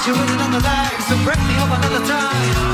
you're waiting on the line, so break me up another time.